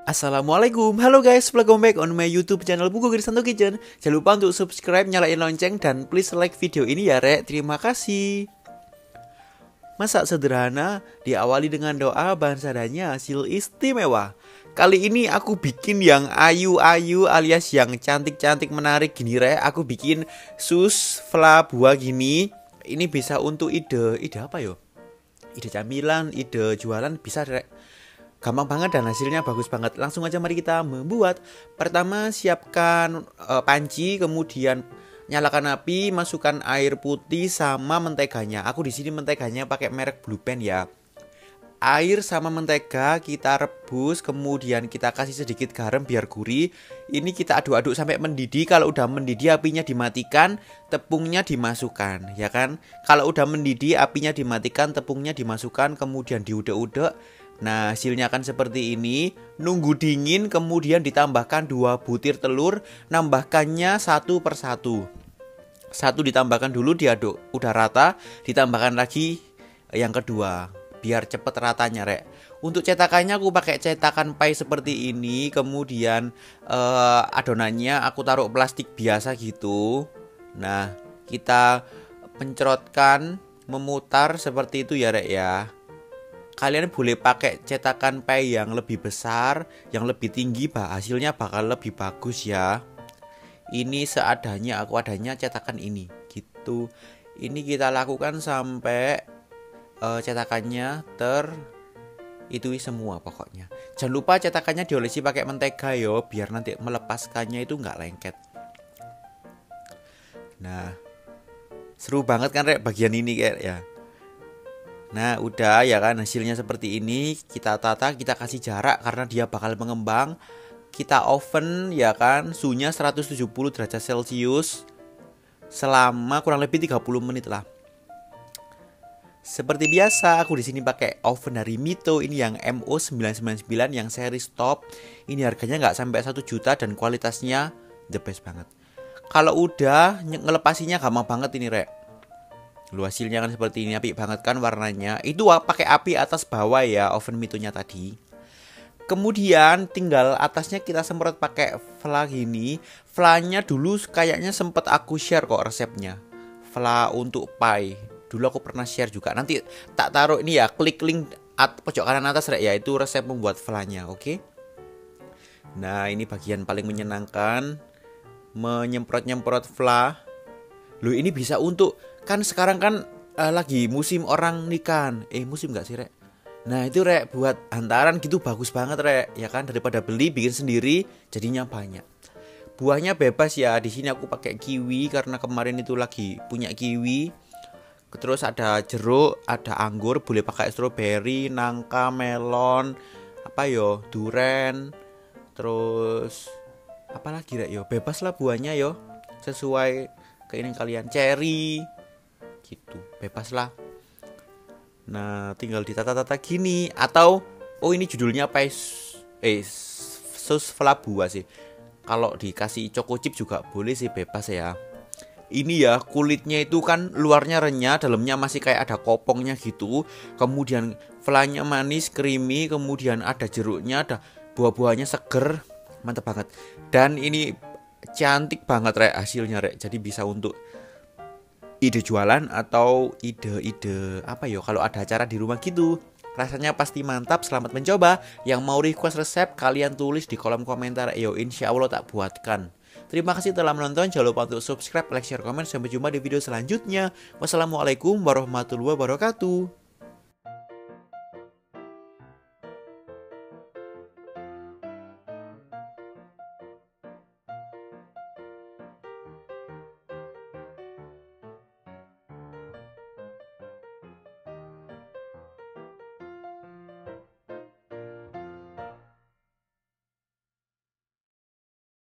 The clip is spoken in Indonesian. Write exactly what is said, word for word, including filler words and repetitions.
Assalamualaikum, halo guys, welcome back on my YouTube channel Buku Krisanto Kitchen. Jangan lupa untuk subscribe, nyalain lonceng, dan please like video ini ya rek, terima kasih. Masak sederhana diawali dengan doa, bahan seadanya, hasil istimewa. Kali ini aku bikin yang ayu-ayu alias yang cantik-cantik menarik gini rek. Aku bikin sus fla buah gini. Ini bisa untuk ide, ide apa yo? Ide camilan, ide jualan bisa rek. Gampang banget dan hasilnya bagus banget. Langsung aja mari kita membuat. Pertama siapkan e, panci, kemudian nyalakan api, masukkan air putih sama menteganya. Aku di sini menteganya pakai merek Blue Pen ya. Air sama mentega kita rebus, kemudian kita kasih sedikit garam biar gurih. Ini kita aduk-aduk sampai mendidih. Kalau udah mendidih apinya dimatikan, tepungnya dimasukkan, ya kan? Kalau udah mendidih apinya dimatikan, tepungnya dimasukkan, kemudian diudek-udek. Nah, hasilnya akan seperti ini. Nunggu dingin, kemudian ditambahkan dua butir telur, nambahkannya satu per satu. Satu ditambahkan dulu, diaduk, udah rata, ditambahkan lagi yang kedua, biar cepet ratanya rek. Untuk cetakannya aku pakai cetakan pai seperti ini. Kemudian eh, adonannya aku taruh plastik biasa gitu. Nah, kita pencerotkan, memutar seperti itu ya rek ya. Kalian boleh pakai cetakan pai yang lebih besar, yang lebih tinggi, bah hasilnya bakal lebih bagus ya. Ini seadanya, aku adanya cetakan ini gitu. Ini kita lakukan sampai uh, cetakannya ter itu semua pokoknya. Jangan lupa cetakannya diolesi pakai mentega yo, biar nanti melepaskannya itu nggak lengket. Nah, seru banget kan rek bagian ini kayak ya. Nah udah ya kan, hasilnya seperti ini. Kita tata, kita kasih jarak karena dia bakal mengembang. Kita oven ya kan, suhunya seratus tujuh puluh derajat celcius selama kurang lebih tiga puluh menit lah. Seperti biasa aku di sini pakai oven dari Mito. Ini yang M O sembilan sembilan sembilan yang series top. Ini harganya nggak sampai satu juta dan kualitasnya the best banget. Kalau udah ngelepasinya gampang banget ini rek. Lu hasilnya kan seperti ini, apik banget kan warnanya. Itu pakai api atas bawah ya oven Mitonya tadi. Kemudian tinggal atasnya kita semprot pakai fla gini. Flanya dulu kayaknya sempet aku share kok resepnya. Fla untuk pie. Dulu aku pernah share juga. Nanti tak taruh ini ya, klik link at pojok kanan atas rek ya, itu resep membuat flanya, oke? Okay? Nah, ini bagian paling menyenangkan, menyemprot-nyemprot fla. Loh, ini bisa untuk, kan sekarang kan uh, lagi musim orang nikahan. Eh musim gak sih rek? Nah itu rek, buat hantaran gitu bagus banget rek. Ya kan, daripada beli bikin sendiri jadinya banyak. Buahnya bebas ya. Di sini aku pakai kiwi karena kemarin itu lagi punya kiwi. Terus ada jeruk, ada anggur, boleh pakai stroberi, nangka, melon, apa yo, duren. Terus apa lagi rek yo? Bebas lah buahnya yo. Sesuai keinginan kalian, cherry gitu, bebas lah. Nah tinggal ditata-tata gini. Atau oh ini judulnya apa eh sus fla buah sih. Kalau dikasih choco chip juga boleh sih, bebas ya. Ini ya kulitnya itu kan luarnya renyah, dalamnya masih kayak ada kopongnya gitu. Kemudian flanya manis, creamy, kemudian ada jeruknya, ada buah-buahnya seger, mantap banget. Dan ini cantik banget rek hasilnya rek. Jadi bisa untuk ide jualan atau ide-ide apa yo, kalau ada acara di rumah gitu. Rasanya pasti mantap. Selamat mencoba. Yang mau request resep kalian tulis di kolom komentar, yo insya Allah tak buatkan. Terima kasih telah menonton. Jangan lupa untuk subscribe, like, share, komen. Sampai jumpa di video selanjutnya. Wassalamualaikum warahmatullahi wabarakatuh.